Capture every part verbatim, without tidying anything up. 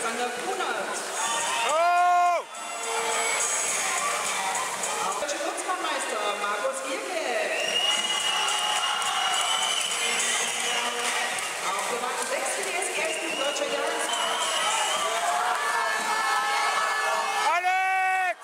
Alexander Kunert. Oh! Auch deutsche Kurzbahnmeister Markus Gierke. Auf der Bahn sechs für die S G S deutscher Jahres. Alex!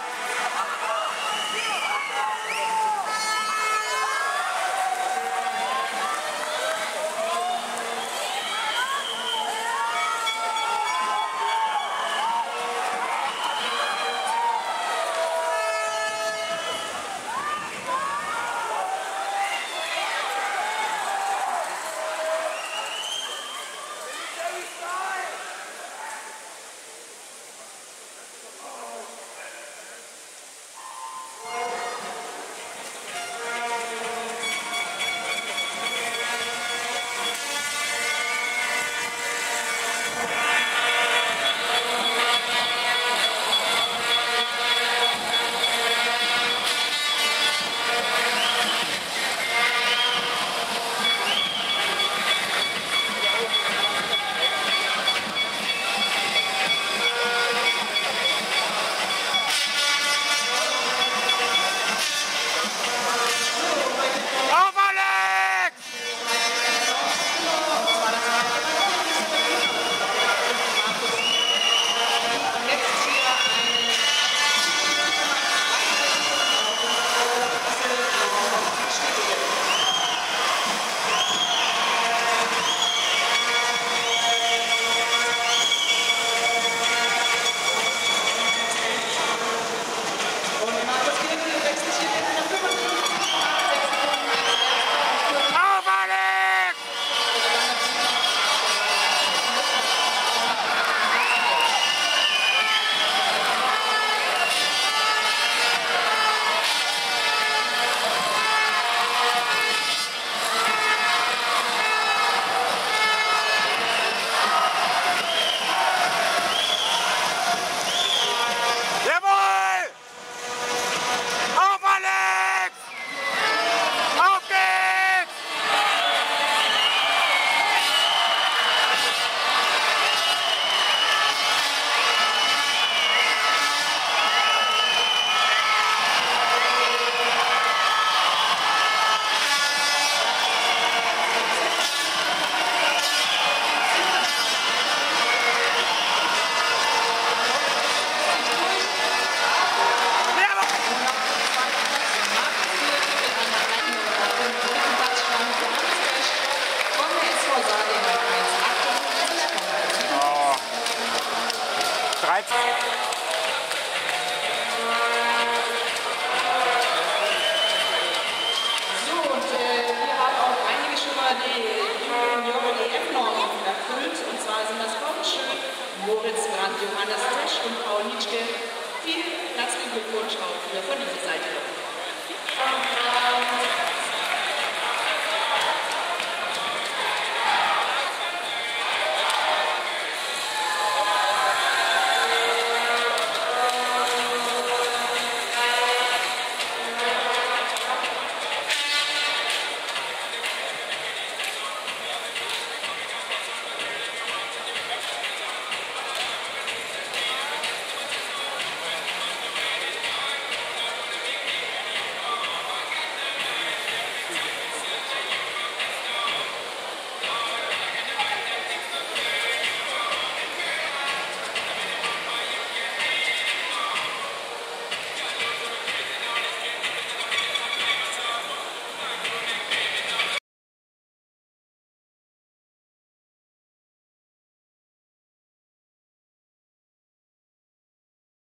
So, und äh, wir haben auch einige schon mal die Junioren-E F-Normen erfüllt. Und zwar sind das Kornschön, Moritz Brandt, Johannes Tisch und Paul Nitschke. Vielen herzlichen Glückwunsch auch wieder von dieser Seite.